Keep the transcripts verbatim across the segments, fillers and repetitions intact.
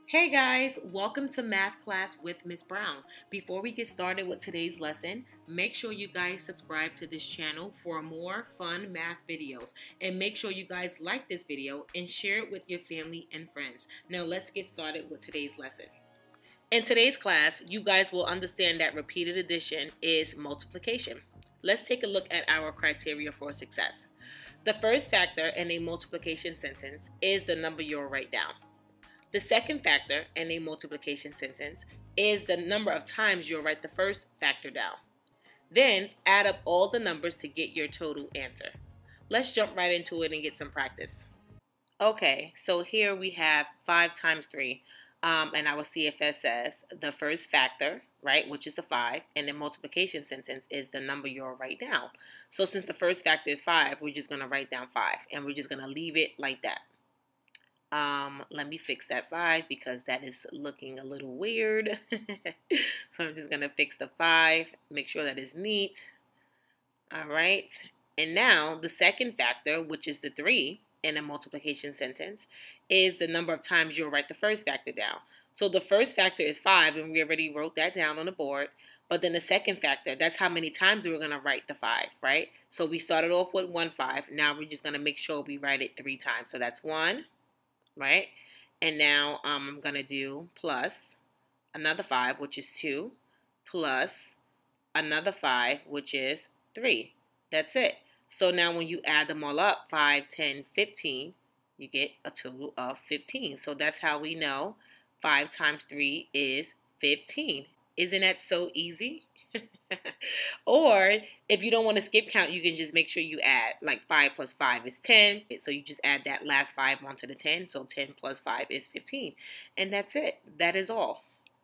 Hey guys, welcome to Math Class with Miss Brown. Before we get started with today's lesson, make sure you guys subscribe to this channel for more fun math videos. And make sure you guys like this video and share it with your family and friends. Now let's get started with today's lesson. In today's class, you guys will understand that repeated addition is multiplication. Let's take a look at our criteria for success. The first factor in a multiplication sentence is the number you'll write down. The second factor in a multiplication sentence is the number of times you'll write the first factor down. Then add up all the numbers to get your total answer. Let's jump right into it and get some practice. Okay, so here we have five times three, um, and our C F S says the first factor, right, which is the five, and the multiplication sentence is the number you'll write down. So since the first factor is five, we're just going to write down five, and we're just going to leave it like that. Um, let me fix that five because that is looking a little weird. So I'm just going to fix the five, make sure that is neat. All right. And now the second factor, which is the three in a multiplication sentence, is the number of times you'll write the first factor down. So the first factor is five, and we already wrote that down on the board. But then the second factor, that's how many times we're going to write the five, right? So we started off with one five. Now we're just going to make sure we write it three times. So that's one. Right? And now um, I'm going to do plus another five, which is two, plus another five, which is three. That's it. So now when you add them all up, five, ten, fifteen, you get a total of fifteen. So that's how we know five times three is fifteen. Isn't that so easy? Or if you don't want to skip count, you can just make sure you add, like five plus five is ten. So you just add that last five onto the ten. So ten plus five is fifteen. And that's it. That is all.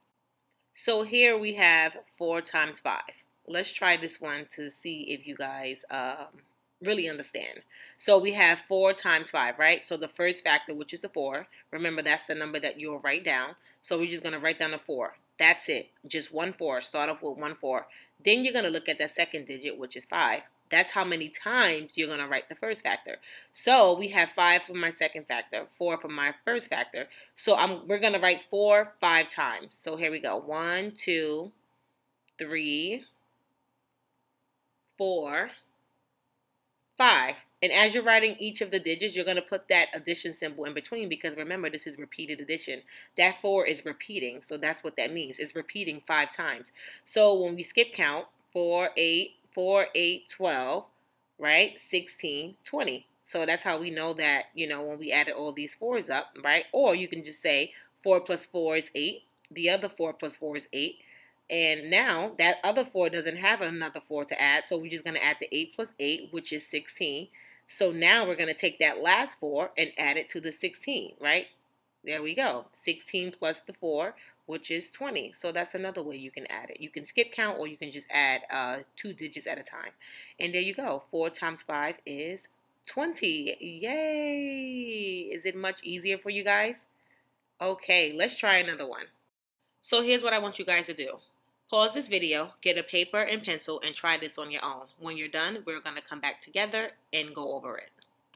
So here we have four times five. Let's try this one to see if you guys um, really understand. So we have four times five, right? So the first factor, which is the four, remember that's the number that you'll write down. So we're just going to write down the four. That's it. Just one four. Start off with one four. Then you're going to look at that second digit, which is five. That's how many times you're going to write the first factor. So we have five for my second factor, four for my first factor. So I'm, we're going to write four five times. So here we go. One, two, three, four, five. And as you're writing each of the digits, you're going to put that addition symbol in between because remember, this is repeated addition. That four is repeating, so that's what that means. It's repeating five times. So when we skip count, four, eight, four, eight, twelve, right? sixteen, twenty. So that's how we know that, you know, when we added all these fours up, right? Or you can just say four plus four is eight. The other four plus four is eight. And now that other four doesn't have another four to add, so we're just going to add the eight plus eight, which is sixteen. So now we're going to take that last four and add it to the sixteen, right? There we go. sixteen plus the four, which is twenty. So that's another way you can add it. You can skip count or you can just add uh, two digits at a time. And there you go. four times five is twenty. Yay! Is it much easier for you guys? Okay, let's try another one. So here's what I want you guys to do. Pause this video, get a paper and pencil, and try this on your own. When you're done, we're going to come back together and go over it.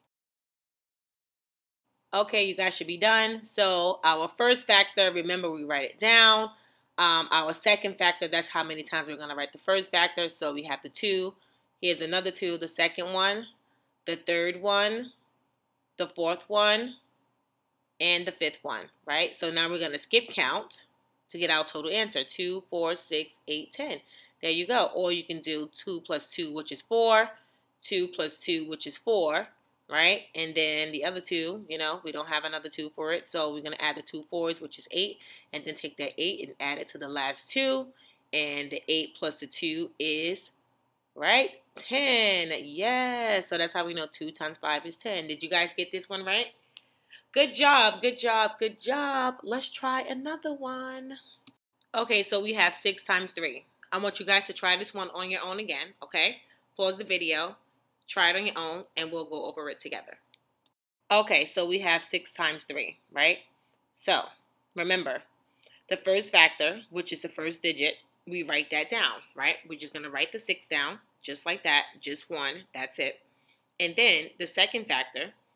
Okay, you guys should be done. So our first factor, remember we write it down. Um, our second factor, that's how many times we're going to write the first factor. So we have the two. Here's another two, the second one, the third one, the fourth one, and the fifth one, right? So now we're going to skip count to get our total answer, two, four, six, eight, ten. There you go. Or you can do two plus two, which is four, two plus two, which is four, right? And then the other two, you know, we don't have another two for it, so we're going to add the two fours, which is eight, and then take that eight and add it to the last two, and the eight plus the two is, right, ten. Yes, so that's how we know two times five is ten. Did you guys get this one right? Good job, good job, good job. Let's try another one. Okay, so we have six times three. I want you guys to try this one on your own again, okay? Pause the video, try it on your own, and we'll go over it together. Okay, so we have six times three, right? So, remember, the first factor, which is the first digit, we write that down, right? We're just going to write the six down, just like that, just one, that's it. And then the second factor,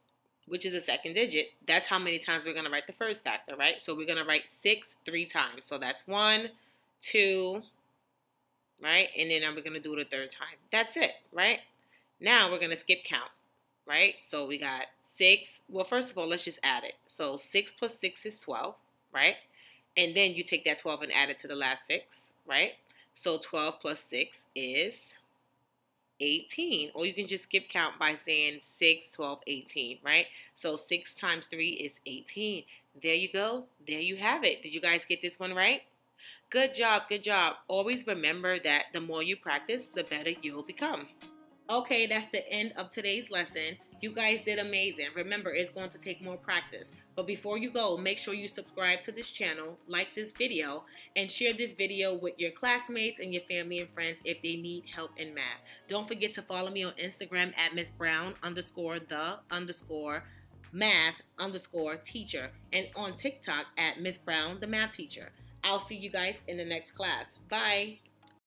which is a second digit, that's how many times we're going to write the first factor, right? So we're going to write six three times. So that's one, two, right? And then we're going to do it a third time. That's it, right? Now we're going to skip count, right? So we got six. Well, first of all, let's just add it. So six plus six is twelve, right? And then you take that twelve and add it to the last six, right? So twelve plus six is eighteen. Or you can just skip count by saying six, twelve, eighteen, right? So six times three is eighteen. There you go. There you have it. Did you guys get this one right? Good job, good job. Always remember that the more you practice, the better you'll become. Okay, that's the end of today's lesson. You guys did amazing. Remember, it's going to take more practice. But before you go, make sure you subscribe to this channel, like this video, and share this video with your classmates and your family and friends if they need help in math. Don't forget to follow me on Instagram at Miss Brown underscore the underscore math underscore teacher, and on TikTok at Miss Brown the math teacher. I'll see you guys in the next class. Bye.